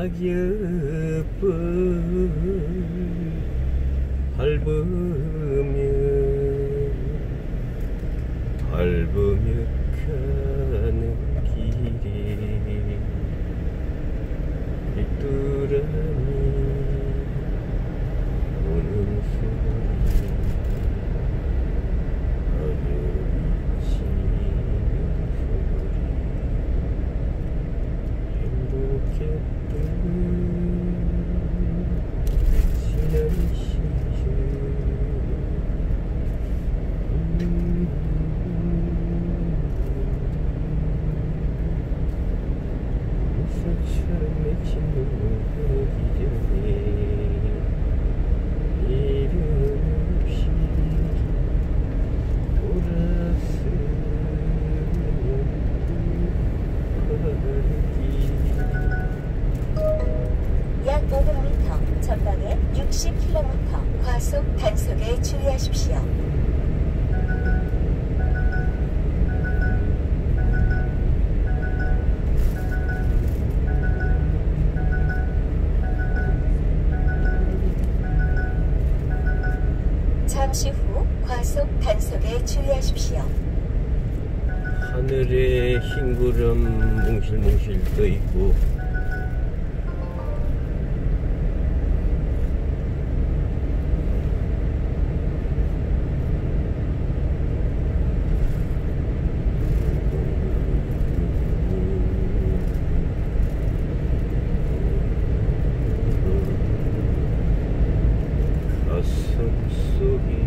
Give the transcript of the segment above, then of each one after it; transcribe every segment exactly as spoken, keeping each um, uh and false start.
낙엽을 밟으며 밟으며 가는 길이 빗두라니 오는 소리 어려운 소리 행복했던 지난 시절 물살처럼 맺힌 눈물이 기절해 미련 없이 약 오백 미터 전방에 육십 킬로미터 과속 단속에 주의하십시오. 잠시 후 과속 단속에 주의하십시오. 하늘에 흰 구름 몽실몽실 떠 있고 가슴 속이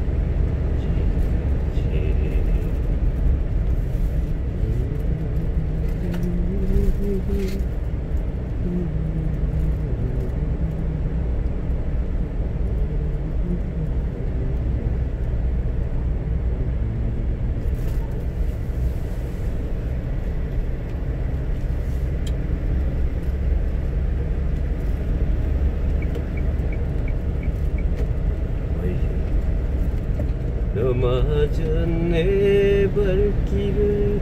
너마저 내 발길을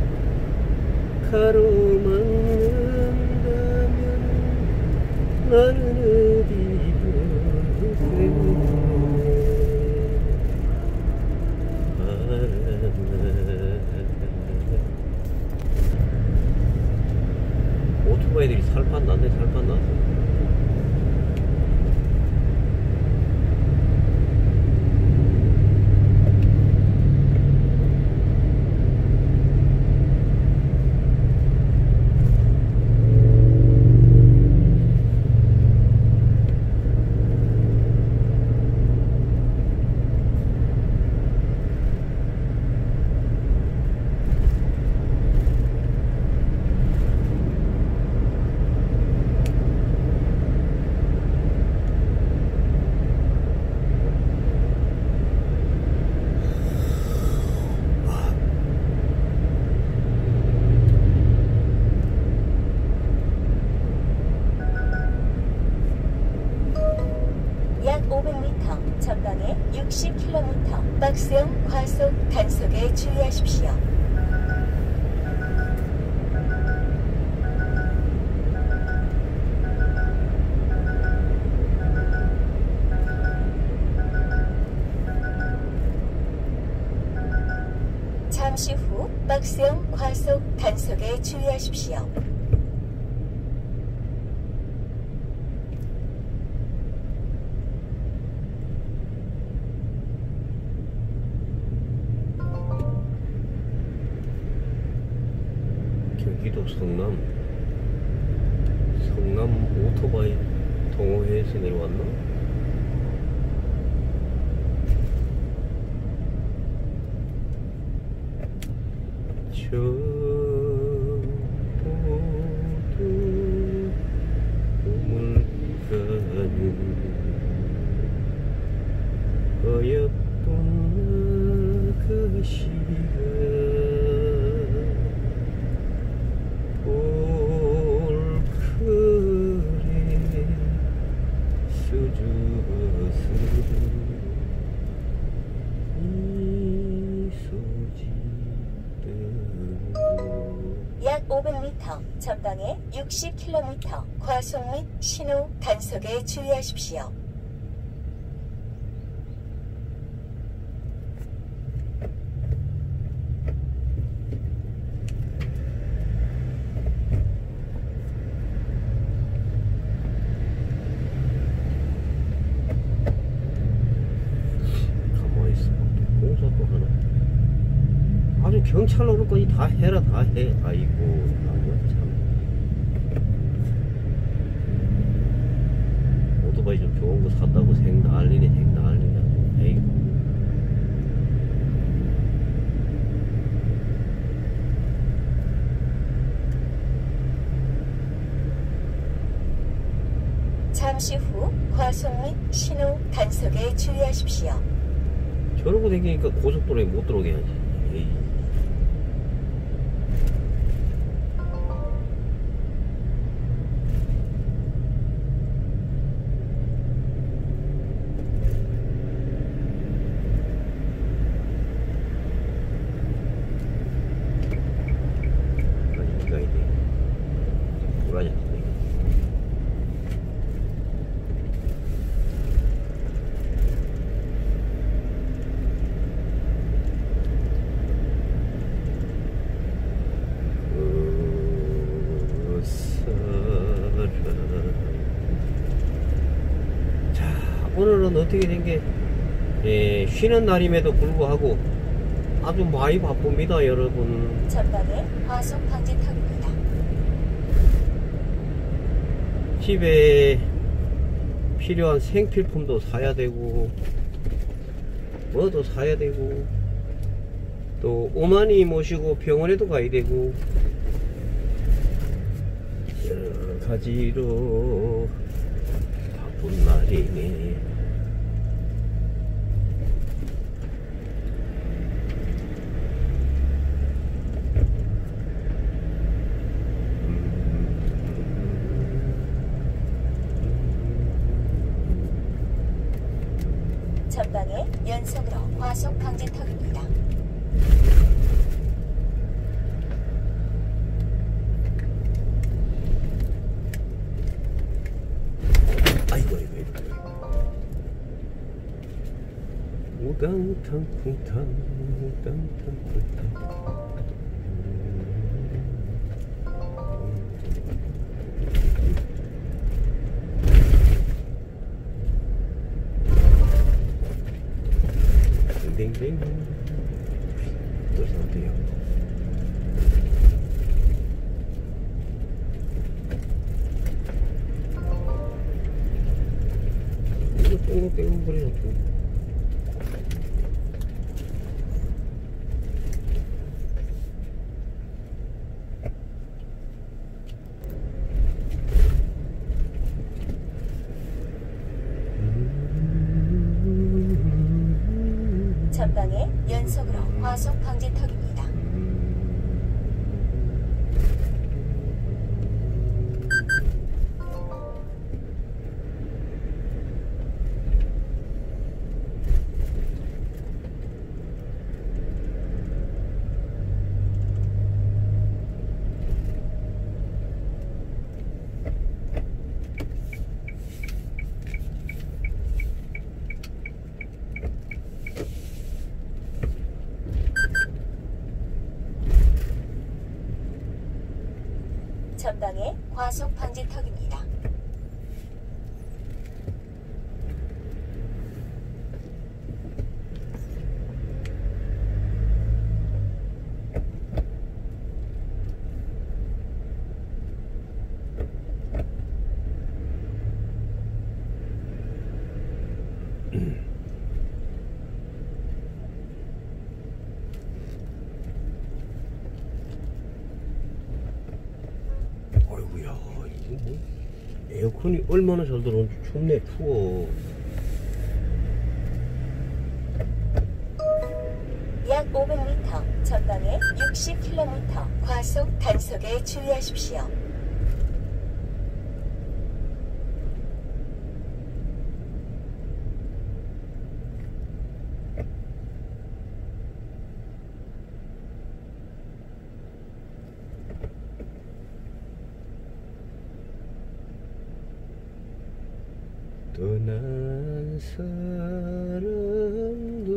가로막는다면 나는 어디로 가나. 오토바이들이 살판 났네. 살판 났어. 약 오백 미터 전방에 육십 킬로미터 박스형 과속 단속에 주의하십시오. 잠시 후 박스형 과속 단속에 주의하십시오. 경기도 성남 성남 오토바이 동호회에서 내려왔나? 저 모두 꿈을 가는 어여쁜 그 시간 약 오백 미터, 전방에 육십 킬로미터, 과속 및 신호 단속에 주의하십시오. 경찰 노릇까지 다 해라 다 해. 아이고 참. 오토바이 좀 좋은 거 샀다고 생 난리네 생 난리냐. 에이구. 잠시 후 과속 및 신호 단속에 주의하십시오. 저러고 다니니까 고속도로에 못 들어오게 하지. 에이. 오늘은 어떻게 된게 예, 쉬는 날임에도 불구하고 아주 많이 바쁩니다 여러분. 전방에 과속 방지턱입니다. 집에 필요한 생필품도 사야 되고 뭐도 사야 되고 또 어머니 모시고 병원에도 가야 되고 여러 가지로 바쁜 날이네. 전방에 연속으로 과속 방지턱입니다. 아이고 아이고 아이고. 우당탕 쿵탕 우당탕 쿵탕. 땡땡 또 상태요. 이거 땡땡 거리나 좀. 전방에 연속으로 과속 방지턱입니다. 전방에 과속 방지턱입니다. 에어컨이 얼마나 잘 들어오는지 춥네 추워. 약 오백 미터, 전방에 육십 킬로미터, 과속 단속에 주의하십시오. 떠난 사람도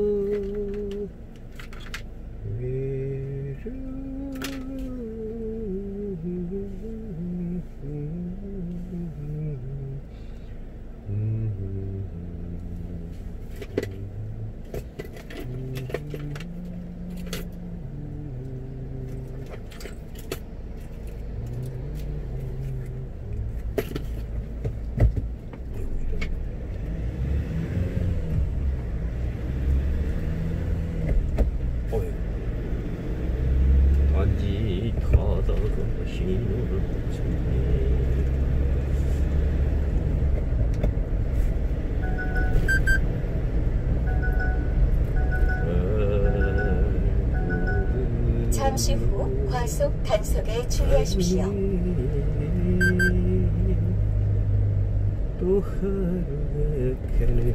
단지 타다가 신호를 멈추네. 잠시 후 과속 단속에 주의하십시오. 또 하루가 가는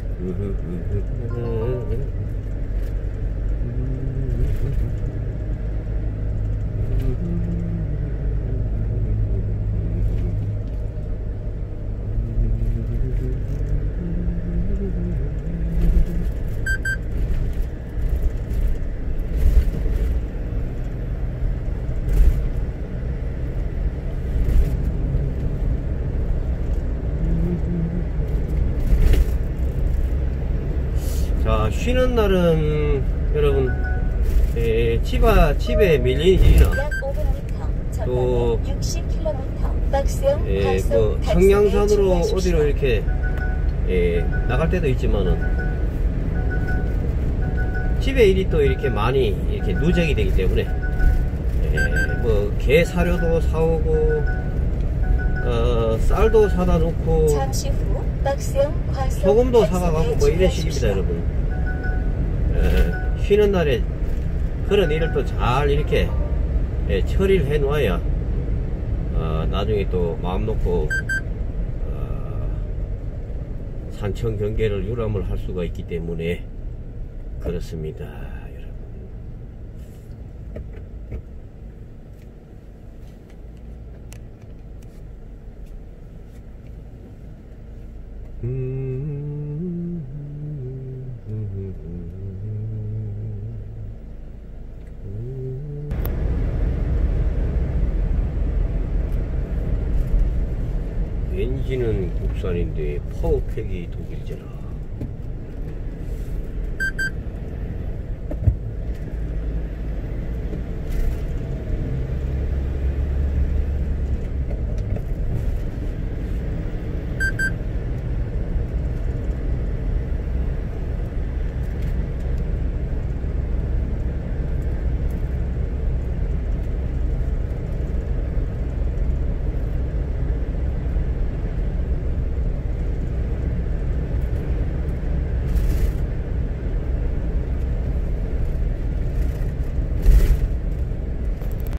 자, 쉬는 날은 여러분 에, 집아, 집에 밀린 일이나 약 오백 미터, 또 전방에 육십 킬로미터, 박스형 예, 과속 그 단속에 청량산으로 주의하십시오. 어디로 이렇게 예, 나갈 때도 있지만은 집에 일이 또 이렇게 많이 이렇게 누적이 되기 때문에 예, 뭐 게 사료도 사오고 어, 쌀도 사다 놓고 잠시 후 박스형 과속 소금도 단속에 사가갖고 뭐 이런 식입니다, 주의하십시오. 여러분. 예, 쉬는 날에 그런 일을 또 잘 이렇게 예, 처리를 해 놓아야 어, 나중에 또 마음 놓고 어, 산청 경계를 유람을 할 수가 있기 때문에 그렇습니다, 여러분. 음, 엔진은 국산인데 파워팩이 독일이잖아.